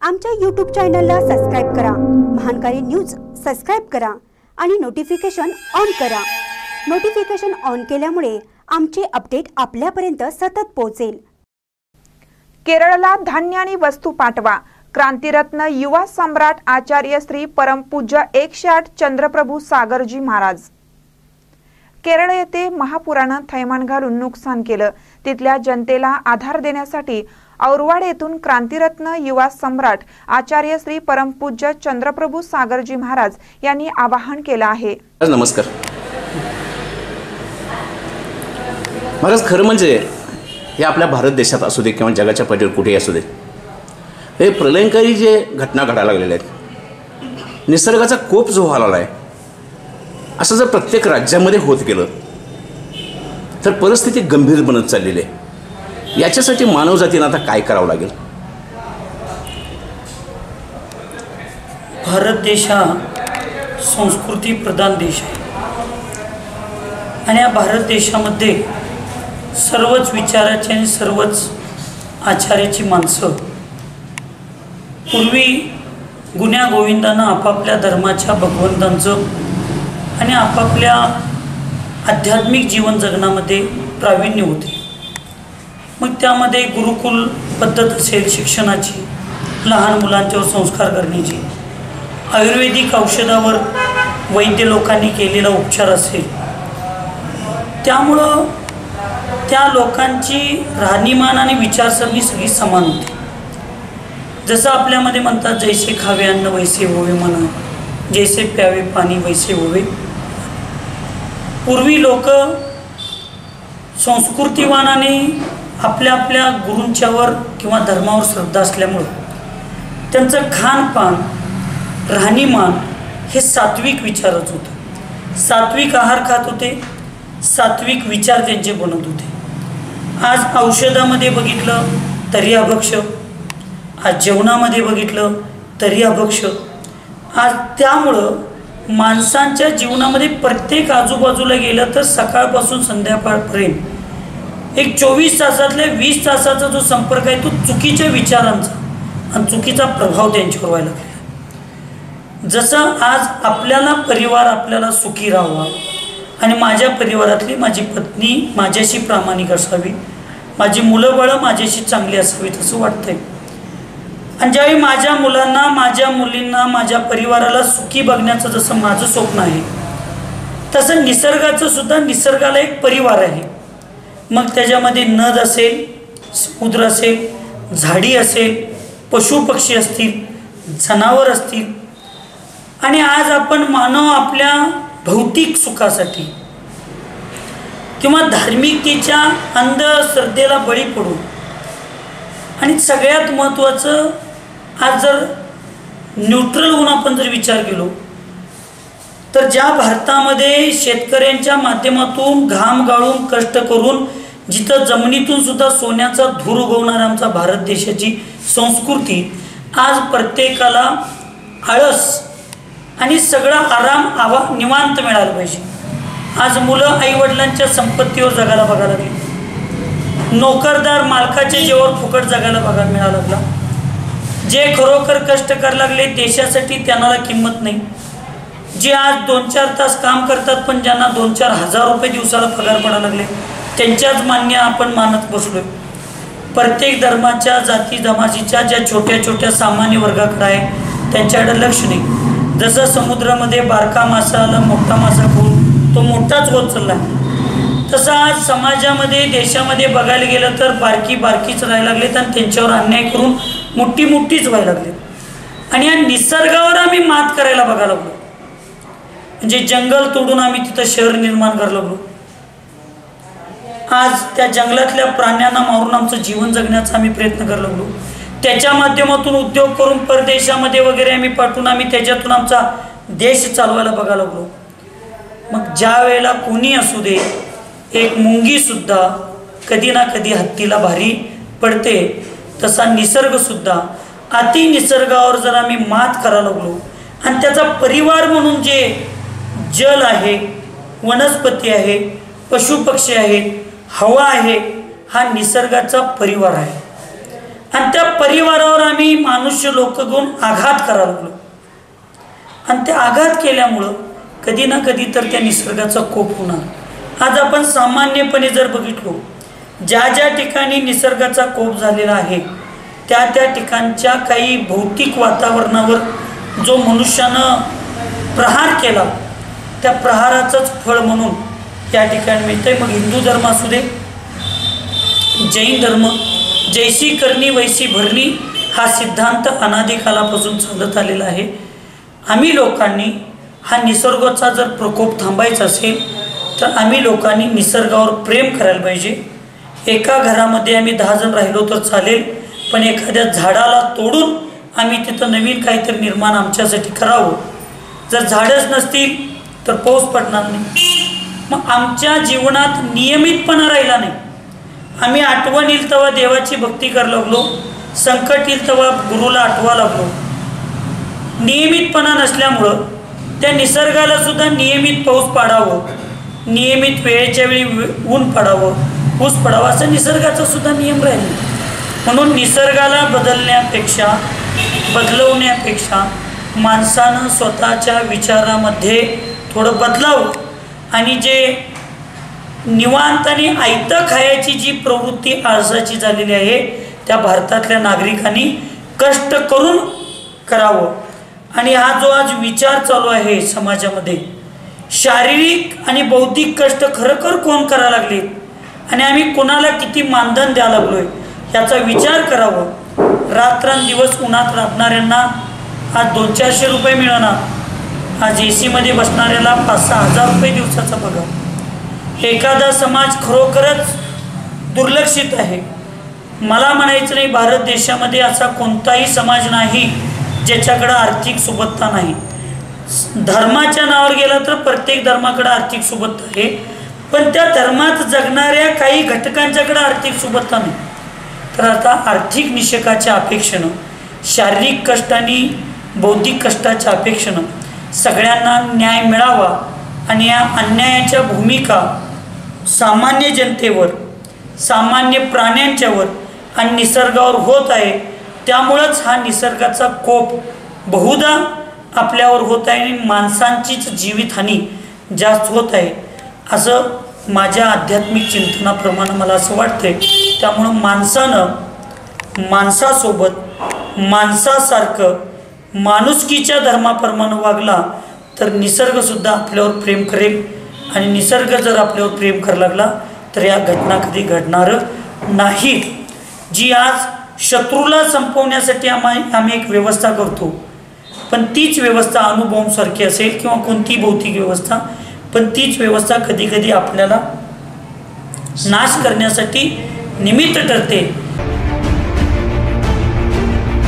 आमच्या YouTube चॅनलला subscribe करा, महानकारी न्यूज सबस्क्राइब करा आणि नोटिफिकेशन ऑन करा। नोटिफिकेशन ऑन केल्यामुळे आमचे अपडेट आपल्यापर्यंत सतत पोहोचेल। केरळला धान्य आणि वस्तू पाठवा। क्रांतिरत्न युवा सम्राट आचार्य श्री परमपूज्य 108 चंद्रप्रभू सागरजी महाराज। केरळ येथे महापुराने थैमान घालून नुकसान केलं। तिथल्या जनतेला आधार देण्यासाठी औरवाड येथून क्रांतिरत्न युवा सम्राट आचार्य श्री परमपूज्य चंद्रप्रभू सागरजी महाराज यांनी आवाहन केलं आहे। नमस्कार महाराज, खरं म्हणजे हे आपल्या भारत देशात असू दे किंवा जगाच्या पलीकडे कुठेही असू दे, हे प्रलयंकारी जे घटना घडायला लागलेल्या आहेत, निसर्गाचा कोप जो व्हायला आहे, असं जर प्रत्येक राज्यामध्ये होत गेलं तर परिस्थिती गंभीर बनत चाललेली आहे। याच्यासाठी मानवजातीनं आता काय करावं लागेल? भारत देश हा संस्कृती प्रधान देश आहे आणि या भारत देशामध्ये सर्वच विचाराची आणि सर्वच आचार्याची माणसं पूर्वी गुण्या गोविंदानं आपापल्या धर्माच्या भगवंतांचं आणि आपापल्या आध्यात्मिक जीवन जगण्यामध्ये प्रावीण्य होते। मग त्यामध्ये गुरुकुल पद्धत असेल शिक्षणाची, लहान मुलांच्यावर संस्कार करण्याची, आयुर्वेदिक औषधावर वैद्य लोकांनी केलेला उपचार असेल, त्यामुळं त्या लोकांची राहणीमान आणि विचारसरणी सगळी समान होती। जसं आपल्यामध्ये म्हणतात, जैसे खावे अन्न वैसे होवे म्हणा, जैसे प्यावे पाणी वैसे होवे। पूर्वी लोक संस्कृतीवानाने आपल्या आपल्या गुरूंच्यावर किंवा धर्मावर श्रद्धा असल्यामुळं त्यांचं खानपान राहणीमान हे सात्विक विचारच होतं। सात्विक आहार खात होते, सात्विक विचार त्यांचे बनत होते। आज औषधामध्ये बघितलं तरी अभक्ष, आज जेवणामध्ये बघितलं तरी अभक्ष। आज त्यामुळं माणसांच्या जीवनामध्ये प्रत्येक आजूबाजूला गेलं तर सकाळपासून संध्याकाळपर्यंत एक 24 तासातल्या 20 तासाचा जो संपर्क आहे तो चुकीच्या विचारांचा आणि चुकीचा प्रभाव त्यांच्यावर व्हायला लागला। जसं आज आपल्याला परिवार आपल्याला सुखी राहावा आणि माझ्या परिवारातली माझी पत्नी माझ्याशी प्रामाणिक असावी, माझी मुलं बाळं माझ्याशी चांगली असावीत असं वाटतंय। आणि ज्यावेळी माझ्या मुलांना, माझ्या मुलींना, माझ्या परिवाराला सुखी बघण्याचं जसं माझं स्वप्न आहे, तसं निसर्गाचं सुद्धा, निसर्गाला एक परिवार आहे। मग त्याच्यामध्ये नद असेल, समुद्र असेल, झाडी असेल, पशुपक्षी असतील, जनावर असतील। आणि आज आपण मानव आपल्या भौतिक सुखासाठी किंवा धार्मिकतेच्या अंधश्रद्धेला बळी पडू, आणि सगळ्यात महत्त्वाचं आज जर न्यूट्रल होऊन आपण जर विचार केलो तर ज्या भारतामध्ये शेतकऱ्यांच्या माध्यमातून घाम गाळून कष्ट करून जिथं जमिनीतून सुद्धा सोन्याचा धूर उगवणारा आमचा भारत देशाची संस्कृती आज प्रत्येकाला आळस आणि सगळा आराम निवांत मिळाला पाहिजे। आज मुलं आईवडिलांच्या संपत्तीवर जगायला बघायला लागली, नोकरदार मालकाच्या जेवावर फुकट जगायला बघायला मिळायला लागला। जे खरोखर कष्ट करायला लागले देशासाठी त्यांना किंमत नाही, जे आज 2-4 तास काम करतात पण ज्यांना 2-4 हजार रुपये दिवसाला पगार पडायला लागले त्यांच्याच मान्य आपण मानत बसलोय। प्रत्येक धर्माच्या जाती जमातीच्या ज्या छोट्या छोट्या सामान्य वर्गाकडे आहे त्यांच्याकडे लक्ष नाही। जसं समुद्रामध्ये बारका मासा आला, मोठा मासा खाऊन तो मोठाच होत चालला, तसं आज समाजामध्ये देशामध्ये बघायला गेलं तर बारकीच राहायला लागलेत आणि त्यांच्यावर अन्याय करून मोठीच व्हायला लागलेत। आणि या निसर्गावर आम्ही मात करायला बघायला लागलो, म्हणजे जंगल तोडून आम्ही तिथं शहर निर्माण करायला लागलो। आज त्या जंगलातल्या प्राण्यांना मारून आमचं जीवन जगण्याचा आम्ही प्रयत्न करायला लागलो। त्याच्या माध्यमातून उद्योग करून परदेशामध्ये वगैरे आम्ही पाठवून आम्ही त्याच्यातून आमचा देश चालवायला बघायला लागलो। मग ज्या वेळेला कोणी असू दे, एक मुंगी सुद्धा कधी ना कधी हत्तीला भारी पडते, तसा निसर्ग सुद्धा अति निसर्गावर जर आम्ही मात करायला लागलो आणि त्याचा परिवार म्हणून जे जल आहे, वनस्पती आहे, पशुपक्षी आहेत, हवा आहे, हा निसर्गाचा परिवार आहे। आणि त्या परिवारावर आम्ही मनुष्य लोक घेऊन आघात करायला लागलो आणि ते आघात केल्यामुळं कधी ना कधी तर त्या निसर्गाचा कोप होणार। आज आपण सामान्यपणे जर बघितलो ज्या ज्या ठिकाणी निसर्गाचा कोप झालेला आहे त्या त्या ठिकाणच्या काही भौतिक वातावरणावर जो मनुष्यानं प्रहार केला त्या प्रहाराचंच फळ म्हणून या ठिकाणी मिळतंय। मग हिंदू धर्म असू दे, जैन धर्म, जैसी करणी वैसी भरणी हा सिद्धांत अनादी कालापासून चालत आलेला आहे। आम्ही लोकांनी हा निसर्गाचा जर प्रकोप थांबायचा असेल तर आम्ही लोकांनी निसर्गावर प्रेम करायला पाहिजे। एका घरामध्ये आम्ही 10 जण राहिलो तर चालेल, पण एखाद्या झाडाला तोडून आम्ही तिथं नवीन काहीतरी निर्माण आमच्यासाठी करावं। जर झाडच नसतील तर पाऊस पडणार नाही। मग आमच्या जीवनात नियमितपणा राहिला नाही। आम्ही आठवण येईल तेव्हा देवाची भक्ती करायला लागलो, संकट येईल तेव्हा गुरुला आठवा लागलो। नियमितपणा नसल्यामुळं त्या निसर्गाला सुद्धा नियमित पाऊस पडावं, नियमित वेळेच्या वेळी ऊन पडावं, पाऊस पडावा असं निसर्गाचा सुद्धा नियम राहील। म्हणून निसर्गाला बदलवण्यापेक्षा माणसानं स्वतःच्या विचारामध्ये थोडं बदलावं आणि जे निवांत आणि आयतं खायची जी प्रवृत्ती आळसाची झालेली आहे त्या भारतातल्या नागरिकांनी कष्ट करून करावं। आणि हा जो आज विचार चालू आहे समाजामध्ये, शारीरिक आणि बौद्धिक कष्ट खरोखर कोण करायला लागले आणि आम्ही कोणाला किती मानधन द्यायला लागलोय याचा विचार करावा। रात्रंदिवस उन्हात राबणाऱ्यांना आज 200-400 रुपये मिळणार, आज AC मध्ये बसणाऱ्याला 5-6 हजार रुपये दिवसाचा पगार। एखादा समाज खरोखरच दुर्लक्षित आहे। मला म्हणायचं नाही भारत देशामध्ये असा कोणताही समाज नाही ज्याच्याकडे आर्थिक सुबत्ता नाही। धर्माच्या नावावर गेला तर प्रत्येक धर्माकडे आर्थिक सुबत्ता आहे, पण त्या धर्मात जगणाऱ्या काही घटकांच्याकडे आर्थिक सुबत्ता नाही। तर आता आर्थिक निषेकाच्या अपेक्षेनं, शारीरिक कष्ट आणि बौद्धिक कष्टाच्या अपेक्षेनं सगळ्यांना न्याय मिळावा आणि या अन्यायाच्या भूमिका सामान्य जनतेवर, सामान्य प्राण्यांच्यावर आणि निसर्गावर होत आहे। त्यामुळंच हा निसर्गाचा कोप बहुधा आपल्यावर होत आहे आणि माणसांचीच जीवितहानी जास्त होत आहे असं माझ्या आध्यात्मिक चिंतनाप्रमाणे मला असं वाटतंय। त्यामुळं माणसानं माणसासोबत माणसासारखं माणुसकीच्या धर्माप्रमाणे वागला तर निसर्गसुद्धा आपल्यावर प्रेम करेल आणि निसर्ग जर आपल्यावर प्रेम करायला लागला तर या घटना कधी घडणारं नाहीत। जी आज शत्रूला संपवण्यासाठी आम्ही एक व्यवस्था करतो, पण तीच व्यवस्था अणुबॉम्बसारखी असेल किंवा कोणती भौतिक व्यवस्था, पण तीच व्यवस्था कधी कधी आपल्याला नाश करण्यासाठी निमित्त ठरते।